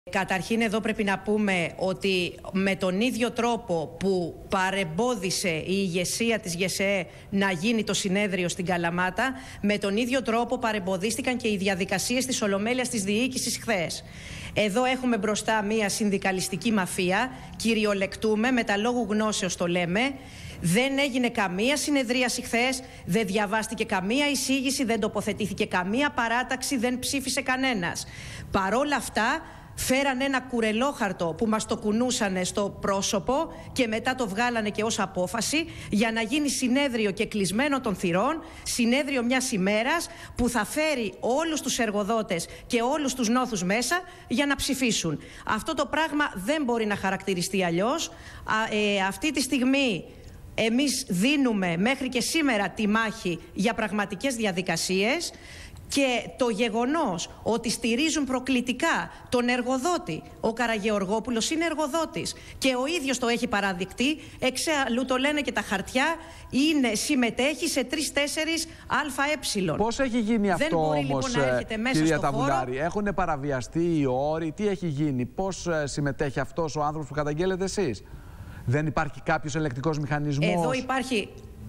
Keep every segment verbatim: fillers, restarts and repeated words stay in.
Καταρχήν εδώ πρέπει να πούμε ότι με τον ίδιο τρόπο που παρεμπόδισε η ηγεσία της ΓΕΣΕΕ να γίνει το συνέδριο στην Καλαμάτα, με τον ίδιο τρόπο παρεμποδίστηκαν και οι διαδικασίες της Ολομέλειας της Διοίκησης χθες. Εδώ έχουμε μπροστά μια συνδικαλιστική μαφία, κυριολεκτούμε, με τα λόγου γνώσεως το λέμε. Δεν έγινε καμία συνεδρίαση χθες, δεν διαβάστηκε καμία εισήγηση, δεν τοποθετήθηκε καμία παράταξη, δεν ψήφισε κανένας. Παρόλα αυτά, φέραν ένα κουρελόχαρτο που μας το κουνούσανε στο πρόσωπο και μετά το βγάλανε και ως απόφαση για να γίνει συνέδριο και κλεισμένο των θυρών, συνέδριο μιας ημέρας που θα φέρει όλους τους εργοδότες και όλους τους νόθους μέσα για να ψηφίσουν. Αυτό το πράγμα δεν μπορεί να χαρακτηριστεί αλλιώς. Α, ε, αυτή τη στιγμή εμείς δίνουμε μέχρι και σήμερα τη μάχη για πραγματικές διαδικασίες. Και το γεγονός ότι στηρίζουν προκλητικά τον εργοδότη, ο Καραγεωργόπουλος είναι εργοδότης και ο ίδιος το έχει παραδεικτεί, εξάλλου το λένε και τα χαρτιά, είναι, συμμετέχει σε τρεις-τέσσερις ΑΕ. Πώς έχει γίνει αυτό? Δεν μπορεί, όμως, λοιπόν, να έρχεται μέσα κυρία στο Ταβουλάρη, χώρο. Έχουν παραβιαστεί οι όροι, τι έχει γίνει, πώς συμμετέχει αυτός ο άνθρωπος που καταγγέλλετε εσείς? Δεν υπάρχει κάποιος ελεκτικός μηχανισμός? Εδώ υπάρχει...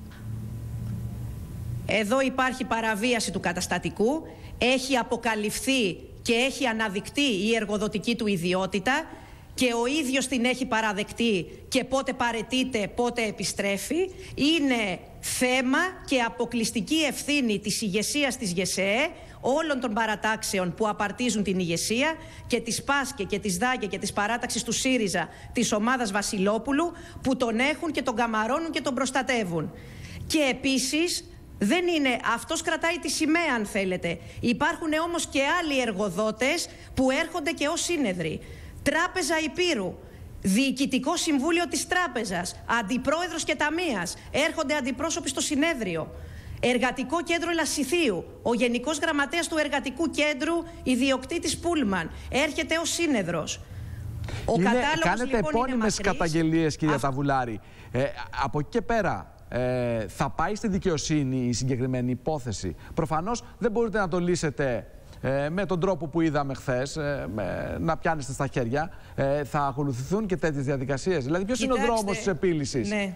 Εδώ υπάρχει παραβίαση του καταστατικού, έχει αποκαλυφθεί και έχει αναδεικτεί η εργοδοτική του ιδιότητα και ο ίδιος την έχει παραδεκτεί και πότε παραιτείται, πότε επιστρέφει. Είναι θέμα και αποκλειστική ευθύνη της ηγεσίας της ΓΕΣΕΕ, όλων των παρατάξεων που απαρτίζουν την ηγεσία και της ΠΑΣΚΕ και της ΔΑΚΕ και της παράταξης του ΣΥΡΙΖΑ, της ομάδας Βασιλόπουλου, που τον έχουν και τον καμαρώνουν και τον προστατεύουν. Και επίσης, δεν είναι, αυτός κρατάει τη σημαία αν θέλετε. Υπάρχουν όμως και άλλοι εργοδότες που έρχονται και ως σύνεδροι. Τράπεζα Υπήρου, Διοικητικό Συμβούλιο της Τράπεζας, Αντιπρόεδρος και Ταμείας, έρχονται αντιπρόσωποι στο συνέδριο. Εργατικό Κέντρο Λασιθίου, ο Γενικός Γραμματέας του Εργατικού Κέντρου, ιδιοκτήτης Πούλμαν, έρχεται ως σύνεδρος. Ο είναι, κατάλογος, κάνετε λοιπόν, επώνυμες καταγγελίες, κυρία Αυτό... Ταβουλάρη. Ε, από εκεί και πέρα, Ε, θα πάει στη δικαιοσύνη η συγκεκριμένη υπόθεση? Προφανώς δεν μπορείτε να το λύσετε ε, με τον τρόπο που είδαμε χθες, ε, με, να πιάνεστε στα χέρια. Ε, θα ακολουθηθούν και τέτοιες διαδικασίες? Δηλαδή, ποιος είναι ο δρόμος της επίλυσης? Ναι.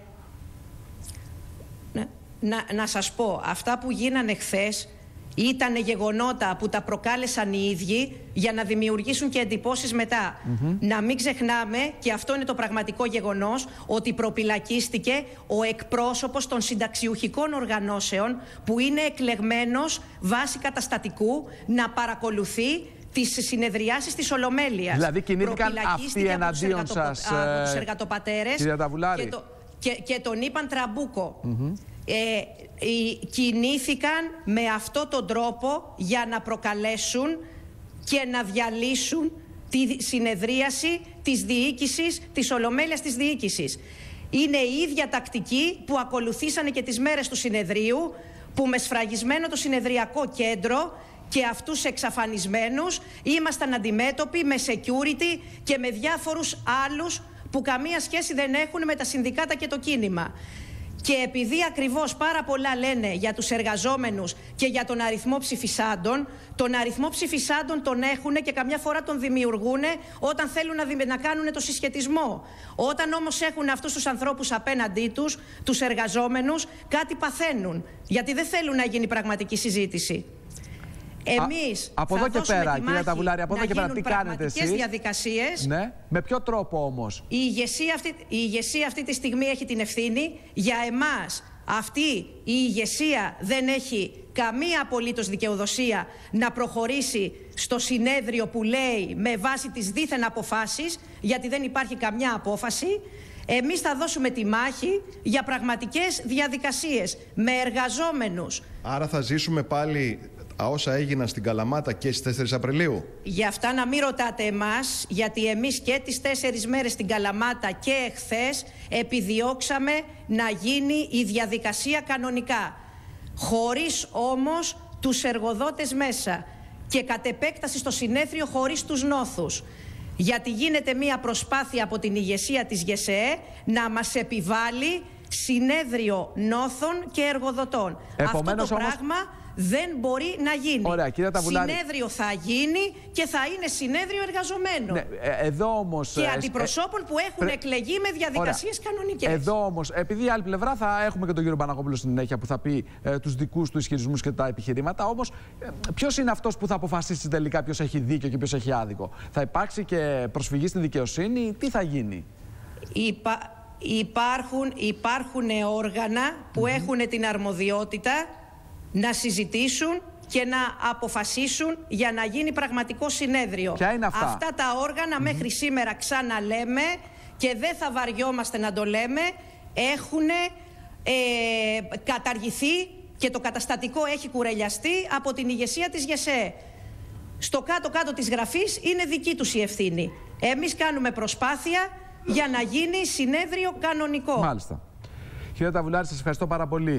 Να, να, να σας πω, αυτά που γίνανε χθες ήταν γεγονότα που τα προκάλεσαν οι ίδιοι για να δημιουργήσουν και εντυπώσεις μετά. Mm-hmm. Να μην ξεχνάμε, και αυτό είναι το πραγματικό γεγονός, ότι προπυλακίστηκε ο εκπρόσωπος των συνταξιουχικών οργανώσεων που είναι εκλεγμένος βάσει καταστατικού να παρακολουθεί τις συνεδριάσεις της Ολομέλειας. Δηλαδή κινήθηκαν αυτοί εναντίον σας, από τους εργατοπατέρες, κυρία Ταβουλάρη, και, το, και, και τον είπαν τραμπούκο. Mm-hmm. Ε, οι, κινήθηκαν με αυτό τον τρόπο για να προκαλέσουν και να διαλύσουν τη συνεδρίαση της διοίκησης, της Ολομέλειας της διοίκησης. Είναι η ίδια τακτική που ακολουθήσανε και τις μέρες του συνεδρίου, που με σφραγισμένο το συνεδριακό κέντρο και αυτούς εξαφανισμένους ήμασταν αντιμέτωποι με security και με διάφορους άλλους που καμία σχέση δεν έχουν με τα συνδικάτα και το κίνημα. Και επειδή ακριβώς πάρα πολλά λένε για τους εργαζόμενους και για τον αριθμό ψηφισάντων, τον αριθμό ψηφισάντων τον έχουν και καμιά φορά τον δημιουργούν όταν θέλουν να, δι... να κάνουν το συσχετισμό. Όταν όμως έχουν αυτούς τους ανθρώπους απέναντί τους, τους εργαζόμενους, κάτι παθαίνουν, γιατί δεν θέλουν να γίνει πραγματική συζήτηση. Εμείς από θα εδώ και πέρα, κυρία Ταβουλάρη, από εδώ και πέρα τι κάνετε εσείς? Διαδικασίες. Ναι. Με ποιο τρόπο όμως? Η ηγεσία, αυτή, η ηγεσία αυτή τη στιγμή έχει την ευθύνη. Για εμάς αυτή η ηγεσία δεν έχει καμία απολύτως δικαιοδοσία να προχωρήσει στο συνέδριο που λέει με βάση τις δίθεν αποφάσεις, γιατί δεν υπάρχει καμιά απόφαση. Εμείς θα δώσουμε τη μάχη για πραγματικές διαδικασίες με εργαζόμενους. Άρα θα ζήσουμε πάλι όσα έγιναν στην Καλαμάτα και στις τέσσερις Απριλίου? Για αυτά να μην ρωτάτε εμάς, γιατί εμείς και τις τέσσερις μέρες στην Καλαμάτα και εχθές επιδιώξαμε να γίνει η διαδικασία κανονικά, χωρίς όμως τους εργοδότες μέσα και κατ' επέκταση στο συνέδριο χωρίς τους νόθους. Γιατί γίνεται μια προσπάθεια από την ηγεσία της ΓΕΣΕΕ να μας επιβάλλει συνέδριο νόθων και εργοδοτών. Επομένως, Αυτό το όμως... πράγμα δεν μπορεί να γίνει. Ωραία, κυρία Ταβουλάρη. Συνέδριο θα γίνει και θα είναι συνέδριο εργαζομένων. Ναι, εδώ όμως, και ε, αντιπροσώπων που έχουν πρέ... εκλεγεί με διαδικασίες κανονικές. Εδώ όμως, επειδή η άλλη πλευρά θα έχουμε και τον κύριο Παναγόπουλο στην συνέχεια που θα πει ε, τους δικούς του ισχυρισμούς και τα επιχειρήματα. Όμως, ε, ποιος είναι αυτός που θα αποφασίσει τελικά ποιος έχει δίκιο και ποιος έχει άδικο? Θα υπάρξει και προσφυγή στη δικαιοσύνη? Τι θα γίνει? Υπα... Υπάρχουν, υπάρχουν όργανα που mm-hmm. έχουν την αρμοδιότητα να συζητήσουν και να αποφασίσουν για να γίνει πραγματικό συνέδριο. Ποια είναι αυτά? Αυτά τα όργανα mm-hmm. μέχρι σήμερα, ξαναλέμε και δεν θα βαριόμαστε να το λέμε, έχουν ε, καταργηθεί και το καταστατικό έχει κουρελιαστεί από την ηγεσία της ΓΕΣΕ. Στο κάτω-κάτω της γραφής είναι δική τους η ευθύνη. Εμείς κάνουμε προσπάθεια για να γίνει συνέδριο κανονικό. Μάλιστα. Κύριε Ταβουλάρη, σας ευχαριστώ πάρα πολύ.